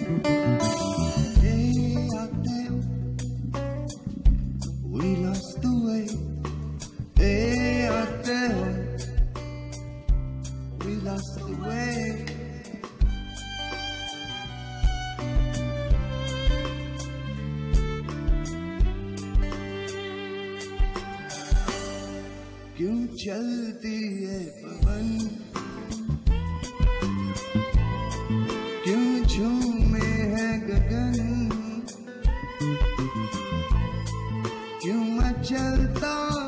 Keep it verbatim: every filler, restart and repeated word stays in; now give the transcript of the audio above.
Hey, out there, we lost the way. Hey, out there, we lost the way. क्यों चलती है पवन, क्यों झूमे है गगन, क्यों मचलता